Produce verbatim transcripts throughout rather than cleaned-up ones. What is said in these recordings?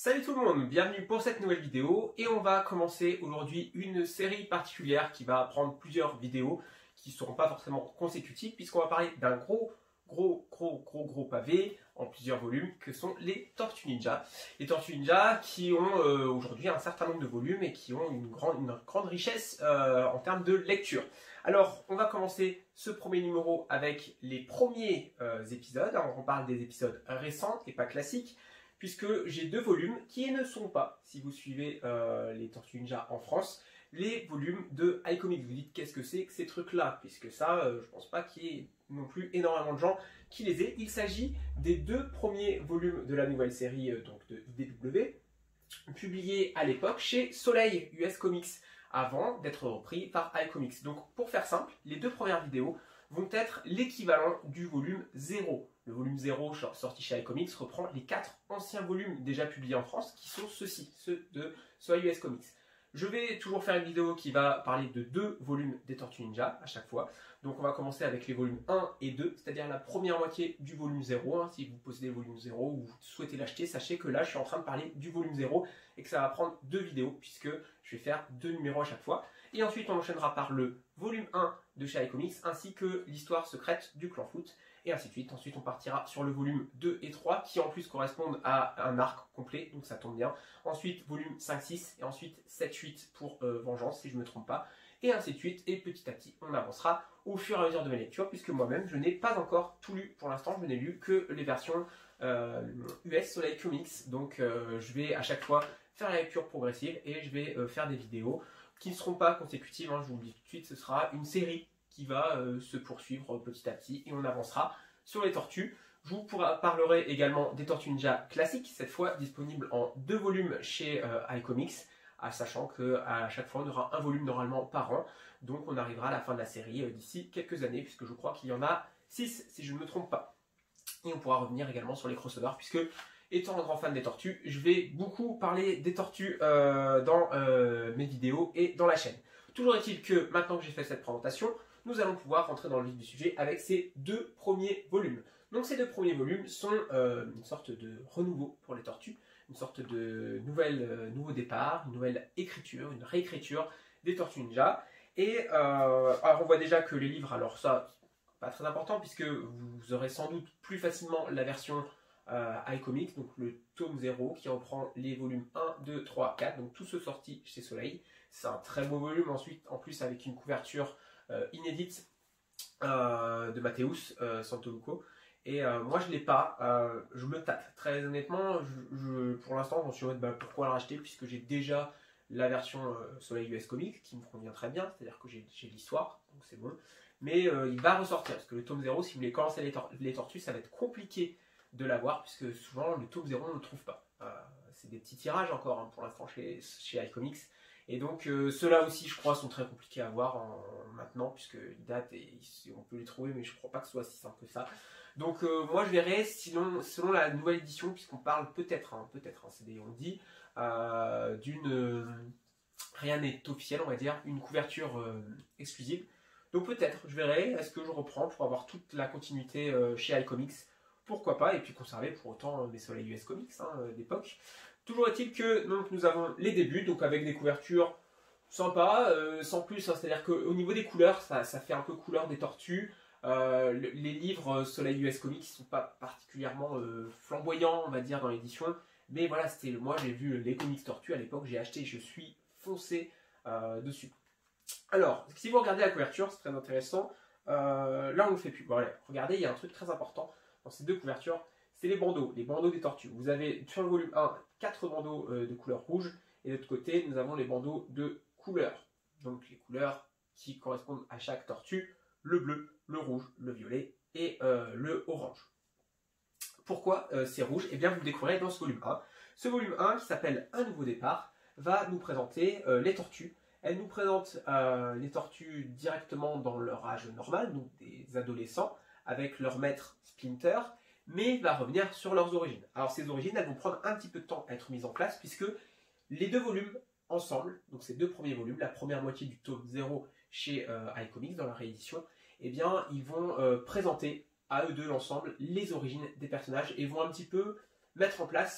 Salut tout le monde, bienvenue pour cette nouvelle vidéo et on va commencer aujourd'hui une série particulière qui va prendre plusieurs vidéos qui ne seront pas forcément consécutives puisqu'on va parler d'un gros gros gros gros gros pavé en plusieurs volumes que sont les Tortues Ninja. Les Tortues Ninja qui ont euh, aujourd'hui un certain nombre de volumes et qui ont une grande, une grande richesse euh, en termes de lecture. Alors on va commencer ce premier numéro avec les premiers euh, épisodes. Alors, on parle des épisodes récents et pas classiques, puisque j'ai deux volumes qui ne sont pas, si vous suivez euh, les Tortues Ninja en France, les volumes de iComics. Vous dites qu'est-ce que c'est que ces trucs-là, puisque ça, euh, je pense pas qu'il y ait non plus énormément de gens qui les aient. Il s'agit des deux premiers volumes de la nouvelle série euh, donc de I D W, publiés à l'époque chez Soleil U S Comics, avant d'être repris par iComics. Donc pour faire simple, les deux premières vidéos vont être l'équivalent du volume zéro. Le volume zéro sorti chez iComics reprend les quatre anciens volumes déjà publiés en France, qui sont ceux-ci, ceux de Soleil U S Comics. Je vais toujours faire une vidéo qui va parler de deux volumes des Tortues Ninja à chaque fois. Donc on va commencer avec les volumes un et deux, c'est-à-dire la première moitié du volume zéro. Hein. Si vous possédez le volume zéro ou vous souhaitez l'acheter, sachez que là je suis en train de parler du volume zéro et que ça va prendre deux vidéos puisque je vais faire deux numéros à chaque fois. Et ensuite on enchaînera par le volume un de chez iComics ainsi que l'histoire secrète du clan foot. Et ainsi de suite. Ensuite, on partira sur le volume deux et trois qui en plus correspondent à un arc complet, donc ça tombe bien. Ensuite, volume cinq, six et ensuite sept, huit pour euh, Vengeance, si je ne me trompe pas. Et ainsi de suite. Et petit à petit, on avancera au fur et à mesure de mes lectures, puisque moi-même, je n'ai pas encore tout lu pour l'instant. Je n'ai lu que les versions euh, U S Soleil Comics. Donc, euh, je vais à chaque fois faire la lecture progressive et je vais euh, faire des vidéos qui ne seront pas consécutives. Hein, je vous le dis tout de suite, ce sera une série qui va euh, se poursuivre petit à petit et on avancera sur les tortues. Je vous parlerai également des Tortues Ninja classiques, cette fois disponibles en deux volumes chez euh, iComics, à, sachant qu'à chaque fois on aura un volume normalement par an, donc on arrivera à la fin de la série euh, d'ici quelques années, puisque je crois qu'il y en a six si je ne me trompe pas. Et on pourra revenir également sur les crossovers, puisque étant un grand fan des tortues, je vais beaucoup parler des tortues euh, dans euh, mes vidéos et dans la chaîne. Toujours est-il que maintenant que j'ai fait cette présentation, nous allons pouvoir rentrer dans le vif du sujet avec ces deux premiers volumes. Donc ces deux premiers volumes sont euh, une sorte de renouveau pour les tortues, une sorte de nouvelle, euh, nouveau départ, une nouvelle écriture, une réécriture des Tortues Ninja. Et euh, alors on voit déjà que les livres, alors ça, pas très important puisque vous aurez sans doute plus facilement la version euh, iComics, donc le tome zéro qui reprend les volumes un, deux, trois, quatre, donc tous ceux sortis chez Soleil. C'est un très beau volume ensuite, en plus avec une couverture Euh, inédite euh, de Mateusz euh, Santoluco et euh, moi je ne l'ai pas, euh, je me tâte très honnêtement, je, je, pour l'instant je me suis dit bah, pourquoi la racheter puisque j'ai déjà la version euh, Soleil U S Comics qui me convient très bien, c'est à dire que j'ai l'histoire donc c'est bon, mais euh, il va ressortir parce que le tome zéro si vous voulez commencer les, tor les tortues ça va être compliqué de l'avoir puisque souvent le tome zéro on ne le trouve pas, euh, c'est des petits tirages encore hein, pour l'instant chez, chez iComics. Et donc euh, ceux-là aussi je crois sont très compliqués à avoir en, maintenant puisqu'ils datent et on peut les trouver mais je ne crois pas que ce soit si simple que ça. Donc euh, moi je verrai sinon, selon la nouvelle édition puisqu'on parle peut-être, hein, peut-être, hein, c'est des on dit, euh, d'une, euh, rien n'est officiel on va dire, une couverture euh, exclusive. Donc peut-être, je verrai, est-ce que je reprends pour avoir toute la continuité euh, chez iComics, pourquoi pas, et puis conserver pour autant euh, mes Soleil U S Comics hein, euh, d'époque. Toujours est-il que donc, nous avons les débuts, donc avec des couvertures sympas, euh, sans plus, hein, c'est-à-dire qu'au niveau des couleurs, ça, ça fait un peu couleur des tortues. Euh, le, les livres Soleil U S Comics ne sont pas particulièrement euh, flamboyants, on va dire, dans l'édition. Mais voilà, c'était moi j'ai vu les comics tortues à l'époque, j'ai acheté, je suis foncé euh, dessus. Alors, si vous regardez la couverture, c'est très intéressant. Euh, là, on ne le fait plus. Bon, allez, regardez, il y a un truc très important dans ces deux couvertures. C'est les bandeaux, les bandeaux des tortues. Vous avez sur le volume un, quatre bandeaux euh, de couleur rouge, et de l'autre côté, nous avons les bandeaux de couleur. Donc les couleurs qui correspondent à chaque tortue, le bleu, le rouge, le violet et euh, le orange. Pourquoi euh, c'est rouge? Eh bien vous le découvrirez dans ce volume un. Ce volume un, qui s'appelle Un nouveau départ, va nous présenter euh, les tortues. Elle nous présente euh, les tortues directement dans leur âge normal, donc des adolescents, avec leur maître Splinter, mais il va revenir sur leurs origines. Alors ces origines, elles vont prendre un petit peu de temps à être mises en place, puisque les deux volumes ensemble, donc ces deux premiers volumes, la première moitié du tome zéro chez euh, iComics dans la réédition, eh bien ils vont euh, présenter à eux deux l'ensemble les origines des personnages et vont un petit peu mettre en place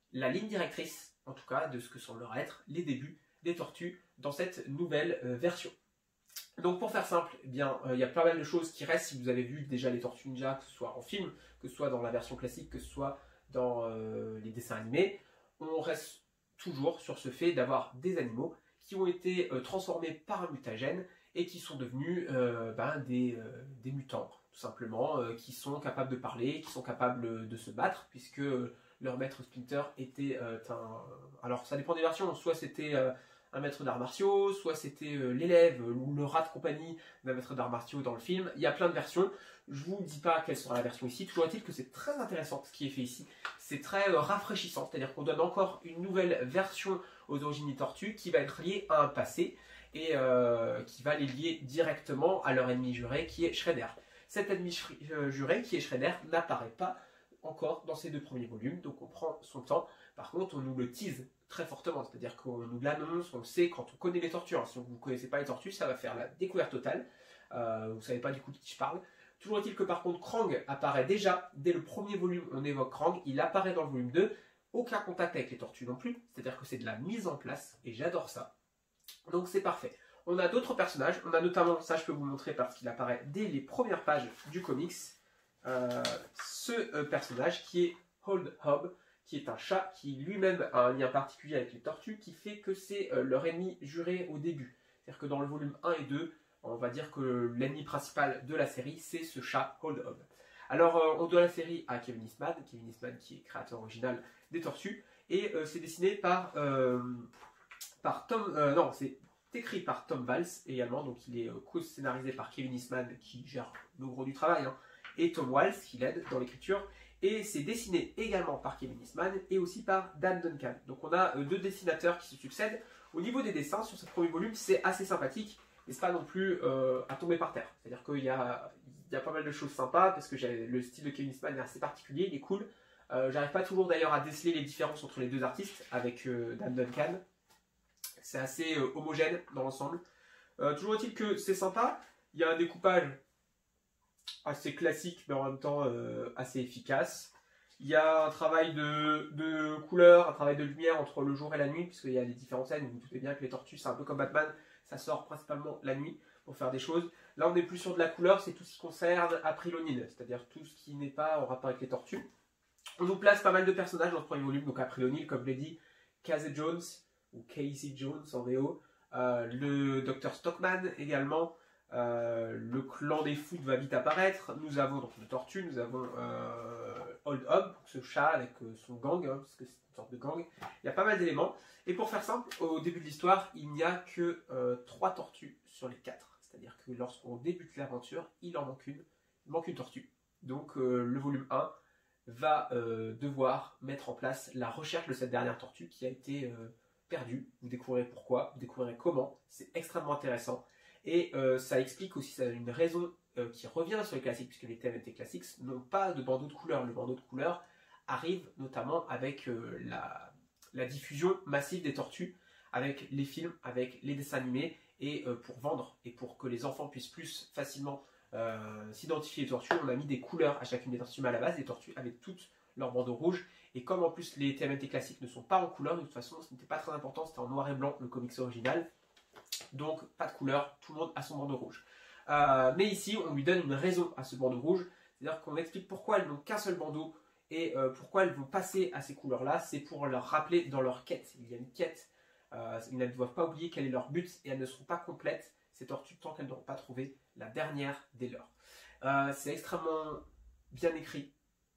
la ligne directrice, en tout cas, de ce que semblera être les débuts des tortues dans cette nouvelle euh, version. Donc pour faire simple, eh bien, il euh, y a pas mal de choses qui restent si vous avez vu déjà les Tortues Ninja, que ce soit en film, que ce soit dans la version classique, que ce soit dans euh, les dessins animés. On reste toujours sur ce fait d'avoir des animaux qui ont été euh, transformés par un mutagène et qui sont devenus euh, ben, des, euh, des mutants, tout simplement, euh, qui sont capables de parler, qui sont capables de se battre, puisque euh, leur maître Splinter était euh, un... Alors ça dépend des versions, soit c'était... Euh, un maître d'arts martiaux, soit c'était euh, l'élève ou le rat de compagnie d'un maître d'arts martiaux dans le film. Il y a plein de versions. Je vous dis pas quelle sera la version ici. Toujours est-il que c'est très intéressant ce qui est fait ici. C'est très euh, rafraîchissant, c'est-à-dire qu'on donne encore une nouvelle version aux origines des tortues qui va être liée à un passé et euh, qui va les lier directement à leur ennemi juré qui est Shredder. Cet ennemi euh, juré qui est Shredder n'apparaît pas encore dans ces deux premiers volumes, donc on prend son temps. Par contre, on nous le tease très fortement, c'est-à-dire qu'on nous l'annonce, on le sait quand on connaît les tortues. Si vous ne connaissez pas les tortues, ça va faire la découverte totale. Euh, vous ne savez pas du coup de qui je parle. Toujours est-il que par contre, Krang apparaît déjà, dès le premier volume, on évoque Krang, il apparaît dans le volume deux, aucun contact avec les tortues non plus, c'est-à-dire que c'est de la mise en place, et j'adore ça. Donc c'est parfait. On a d'autres personnages, on a notamment, ça je peux vous montrer parce qu'il apparaît dès les premières pages du comics, euh, ce euh, personnage qui est Hold Hob, qui est un chat qui lui-même a un lien particulier avec les tortues, qui fait que c'est euh, leur ennemi juré au début. C'est-à-dire que dans le volume un et deux, on va dire que l'ennemi principal de la série, c'est ce chat Hold Hob. Alors, euh, on doit la série à Kevin Eastman, Kevin Eastman qui est créateur original des tortues, et euh, c'est dessiné par, euh, par Tom... Euh, non, c'est écrit par Tom Valls également, donc il est euh, co-scénarisé par Kevin Eastman, qui gère le gros du travail, hein, et Tom Waltz, qui l'aide dans l'écriture. Et c'est dessiné également par Kevin Eastman et aussi par Dan Duncan. Donc on a euh, deux dessinateurs qui se succèdent. Au niveau des dessins, sur ce premier volume, c'est assez sympathique, mais c'est pas non plus euh, à tomber par terre. C'est-à-dire qu'il y a, il y a pas mal de choses sympas, parce que le style de Kevin Eastman est assez particulier, il est cool. Euh, J'arrive pas toujours d'ailleurs à déceler les différences entre les deux artistes avec euh, Dan Duncan. C'est assez euh, homogène dans l'ensemble. Euh, toujours est-il que c'est sympa, il y a un découpage assez classique mais en même temps euh, assez efficace. Il y a un travail de, de couleur, un travail de lumière entre le jour et la nuit, puisqu'il y a des différentes scènes. Vous vous doutez bien que les tortues, c'est un peu comme Batman, ça sort principalement la nuit pour faire des choses. Là, on est plus sur de la couleur, c'est tout ce qui concerne April O'Neil, c'est-à-dire tout ce qui n'est pas en rapport avec les tortues. On nous place pas mal de personnages dans ce premier volume, donc April O'Neil, comme je l'ai dit, Casey Jones, ou Casey Jones en V O, euh, le docteur Stockman également. Euh, le clan des foot va vite apparaître. Nous avons donc une tortue, nous avons euh, Hold Hob, ce chat avec euh, son gang, hein, parce que c'est une sorte de gang. Il y a pas mal d'éléments. Et pour faire simple, au début de l'histoire, il n'y a que euh, trois tortues sur les quatre. C'est-à-dire que lorsqu'on débute l'aventure, il en manque une. Il manque une tortue. Donc euh, le volume un va euh, devoir mettre en place la recherche de cette dernière tortue qui a été euh, perdue. Vous découvrirez pourquoi, vous découvrirez comment. C'est extrêmement intéressant. Et euh, ça explique aussi, ça a une raison euh, qui revient sur les classiques, puisque les T M N T classiques n'ont pas de bandeau de couleur. Le bandeau de couleur arrive notamment avec euh, la, la diffusion massive des tortues, avec les films, avec les dessins animés, et euh, pour vendre, et pour que les enfants puissent plus facilement euh, s'identifier aux tortues, on a mis des couleurs à chacune des tortues, mais à la base, les tortues avaient toutes leur bandeau rouge, et comme en plus les T M N T classiques ne sont pas en couleur, de toute façon, ce n'était pas très important, c'était en noir et blanc, le comics original. Donc pas de couleur, tout le monde a son bandeau rouge. Euh, mais ici, on lui donne une raison à ce bandeau rouge, c'est-à-dire qu'on explique pourquoi elles n'ont qu'un seul bandeau et euh, pourquoi elles vont passer à ces couleurs-là. C'est pour leur rappeler dans leur quête. Il y a une quête, euh, ils ne doivent pas oublier quel est leur but et elles ne seront pas complètes, ces tortues, tant qu'elles n'auront pas trouvé la dernière des leurs. Euh, c'est extrêmement bien écrit,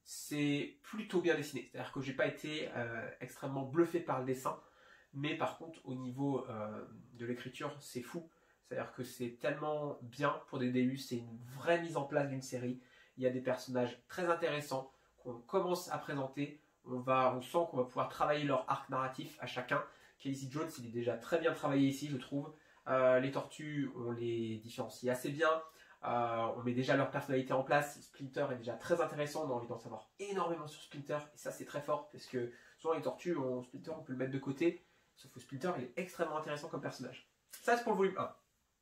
c'est plutôt bien dessiné, c'est-à-dire que j'ai pas été euh, extrêmement bluffé par le dessin. Mais par contre, au niveau euh, de l'écriture, c'est fou. C'est-à-dire que c'est tellement bien pour des débuts, c'est une vraie mise en place d'une série. Il y a des personnages très intéressants qu'on commence à présenter. On, va, on sent qu'on va pouvoir travailler leur arc narratif à chacun. Casey Jones, il est déjà très bien travaillé ici, je trouve. Euh, les tortues, on les différencie assez bien. Euh, on met déjà leur personnalité en place. Splinter est déjà très intéressant, on a envie d'en savoir énormément sur Splinter. Et ça, c'est très fort, parce que souvent les tortues, on, Splinter, on peut le mettre de côté. Sauf que Splinter, il est extrêmement intéressant comme personnage. Ça, c'est pour le volume un.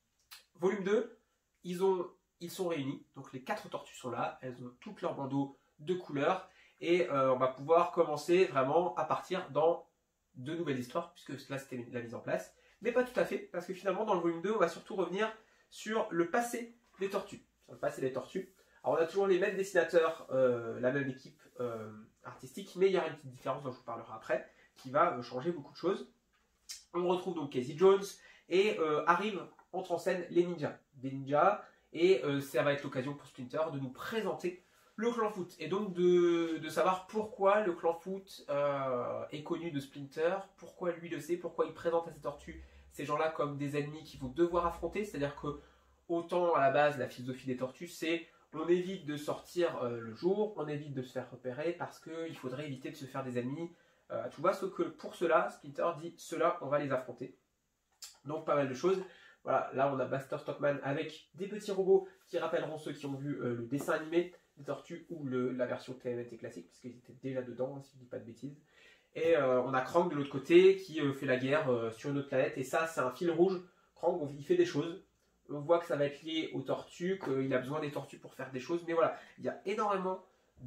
Volume deux, ils, ont, ils sont réunis. Donc les quatre tortues sont là. Elles ont toutes leurs bandeaux de couleurs. Et euh, on va pouvoir commencer vraiment à partir dans de nouvelles histoires, puisque là c'était la mise en place. Mais pas tout à fait, parce que finalement dans le volume deux, on va surtout revenir sur le passé des tortues. Sur le passé des tortues. Alors on a toujours les mêmes dessinateurs, euh, la même équipe euh, artistique, mais il y a une petite différence dont je vous parlerai après, qui va changer beaucoup de choses. On retrouve donc Casey Jones, et euh, arrivent, entrent en scène les ninjas. Des ninjas, et euh, ça va être l'occasion pour Splinter de nous présenter le clan Foot, et donc de, de savoir pourquoi le clan Foot euh, est connu de Splinter, pourquoi lui le sait, pourquoi il présente à ses tortues ces gens-là comme des ennemis qu'ils vont devoir affronter. C'est-à-dire que autant à la base la philosophie des tortues c'est on évite de sortir euh, le jour, on évite de se faire repérer parce qu'il faudrait éviter de se faire des ennemis euh, à tout va, sauf que pour cela Splinter dit cela on va les affronter. Donc pas mal de choses. Voilà, là on a Buster Stockman avec des petits robots qui rappelleront ceux qui ont vu euh, le dessin animé des tortues ou le, la version T M N T classique, puisqu'ils étaient déjà dedans, hein, si je ne dis pas de bêtises. Et euh, on a Krang de l'autre côté qui euh, fait la guerre euh, sur une autre planète, et ça c'est un fil rouge. Krang, il fait des choses, on voit que ça va être lié aux tortues, qu'il a besoin des tortues pour faire des choses, mais voilà, il y a énormément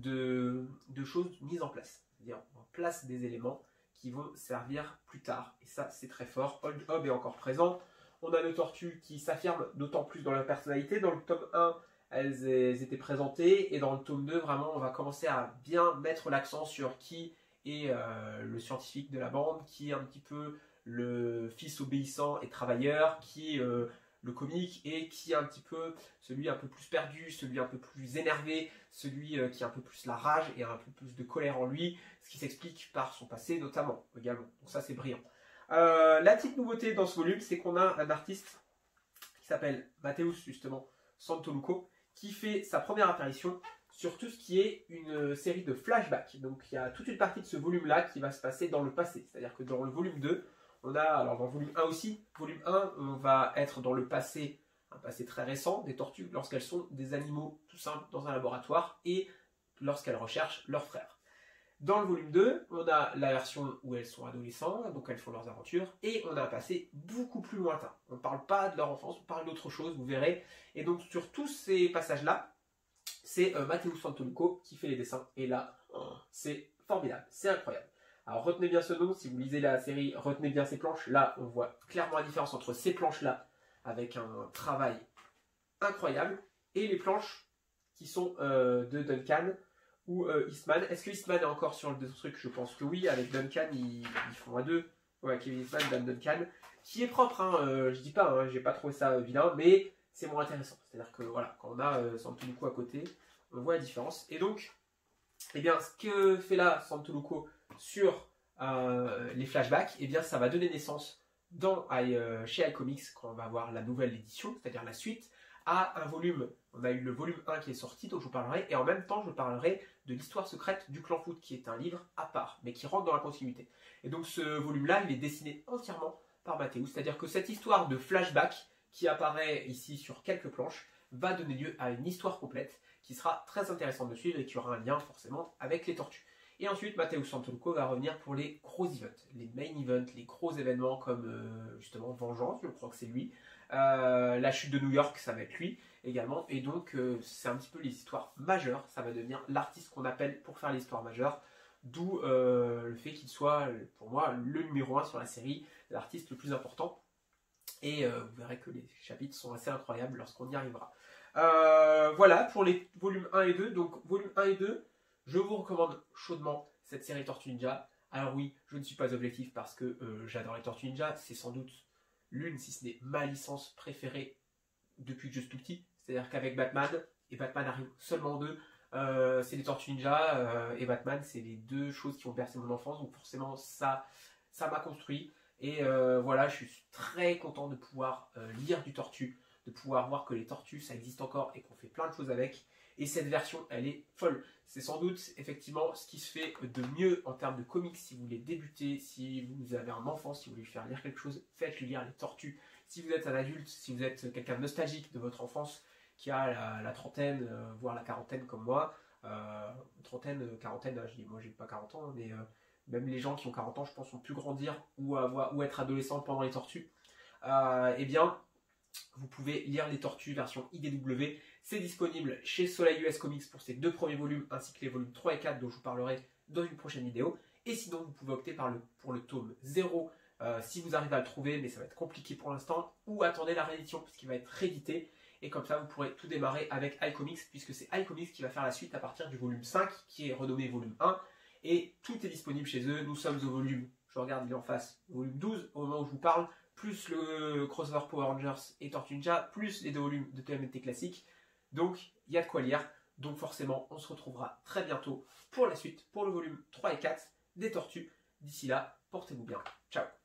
de, de choses mises en place. C'est-à-dire on place des éléments qui vont servir plus tard, et ça c'est très fort. Old Hob est encore présent. On a nos tortues qui s'affirment d'autant plus dans leur personnalité. Dans le tome un, elles, elles étaient présentées. Et dans le tome deux, vraiment, on va commencer à bien mettre l'accent sur qui est euh, le scientifique de la bande, qui est un petit peu le fils obéissant et travailleur, qui est euh, le comique, et qui est un petit peu celui un peu plus perdu, celui un peu plus énervé, celui euh, qui a un peu plus la rage et un peu plus de colère en lui, ce qui s'explique par son passé notamment, également. Donc ça, c'est brillant. Euh, la petite nouveauté dans ce volume, c'est qu'on a un artiste qui s'appelle Mateus, justement, Santoluco, qui fait sa première apparition sur tout ce qui est une série de flashbacks. Donc il y a toute une partie de ce volume-là qui va se passer dans le passé. C'est-à-dire que dans le volume deux, on a, alors dans le volume un aussi, volume un, on va être dans le passé, un passé très récent, des tortues lorsqu'elles sont des animaux tout simples dans un laboratoire et lorsqu'elles recherchent leurs frères. Dans le volume deux, on a la version où elles sont adolescentes, donc elles font leurs aventures, et on a un passé beaucoup plus lointain. On ne parle pas de leur enfance, on parle d'autre chose, vous verrez. Et donc sur tous ces passages-là, c'est euh, Mateus Santoluco qui fait les dessins, et là, oh, c'est formidable, c'est incroyable. Alors retenez bien ce nom, si vous lisez la série, retenez bien ces planches. Là, on voit clairement la différence entre ces planches-là, avec un travail incroyable, et les planches qui sont euh, de Duncan, ou euh, Eastman. Est-ce que Eastman est encore sur le truc? Je pense que oui. Avec Duncan, ils, ils font à deux. Ouais, Kevin Eastman, Dan Duncan. Qui est propre, hein. Euh, je dis pas, hein, j'ai pas trouvé ça vilain, mais c'est moins intéressant. C'est-à-dire que voilà, quand on a euh, Santoluco à côté, on voit la différence. Et donc, eh bien, ce que fait là Santoluco sur euh, les flashbacks, eh bien, ça va donner naissance dans, euh, chez iComics, quand on va voir la nouvelle édition, c'est-à-dire la suite, à un volume. On a eu le volume un qui est sorti, dont je vous parlerai, et en même temps, je parlerai de l'histoire secrète du clan Foot, qui est un livre à part, mais qui rentre dans la continuité. Et donc ce volume-là, il est dessiné entièrement par Mateus, c'est-à-dire que cette histoire de flashback, qui apparaît ici sur quelques planches, va donner lieu à une histoire complète, qui sera très intéressante de suivre, et qui aura un lien forcément avec les tortues. Et ensuite, Mateus Santoluco va revenir pour les gros events, les main events, les gros événements comme euh, justement Vengeance, je crois que c'est lui, euh, la chute de New York, ça va être lui également, et donc euh, c'est un petit peu les histoires majeures, ça va devenir l'artiste qu'on appelle pour faire l'histoire majeure, d'où euh, le fait qu'il soit, pour moi, le numéro un sur la série, l'artiste le plus important, et euh, vous verrez que les chapitres sont assez incroyables lorsqu'on y arrivera. Euh, voilà pour les volumes un et deux, donc volume un et deux, je vous recommande chaudement cette série Tortue Ninja. Alors oui, je ne suis pas objectif parce que euh, j'adore les Tortues Ninja, c'est sans doute l'une, si ce n'est ma licence préférée depuis que je suis tout petit. C'est-à-dire qu'avec Batman, et Batman arrive seulement en deux, euh, c'est les Tortues Ninja euh, et Batman, c'est les deux choses qui ont bercé mon enfance, donc forcément ça ça m'a construit. Et euh, voilà, je suis très content de pouvoir euh, lire du Tortue, de pouvoir voir que les tortues, ça existe encore et qu'on fait plein de choses avec. Et cette version, elle est folle. C'est sans doute effectivement ce qui se fait de mieux en termes de comics. Si vous voulez débuter, si vous avez un enfant, si vous voulez lui faire lire quelque chose, faites-lui lire les tortues. Si vous êtes un adulte, si vous êtes quelqu'un de nostalgique de votre enfance, qui a la, la trentaine, euh, voire la quarantaine comme moi, euh, trentaine, quarantaine, je dis moi j'ai pas quarante ans, mais euh, même les gens qui ont quarante ans, je pense, ont pu grandir ou, avoir, ou être adolescents pendant les tortues, euh, eh bien, vous pouvez lire les Tortues version I D W. C'est disponible chez Soleil U S Comics pour ces deux premiers volumes, ainsi que les volumes trois et quatre dont je vous parlerai dans une prochaine vidéo. Et sinon, vous pouvez opter par le, pour le tome zéro euh, si vous arrivez à le trouver, mais ça va être compliqué pour l'instant, ou attendez la réédition, puisqu'il va être réédité. Et comme ça, vous pourrez tout démarrer avec iComics, puisque c'est iComics qui va faire la suite à partir du volume cinq, qui est renommé volume un. Et tout est disponible chez eux. Nous sommes au volume, je regarde, il est en face, volume douze, au moment où je vous parle, plus le crossover Power Rangers et Tortue Ninja, plus les deux volumes de T M N T classique. Donc, il y a de quoi lire. Donc forcément, on se retrouvera très bientôt pour la suite, pour le volume trois et quatre des Tortues. D'ici là, portez-vous bien. Ciao.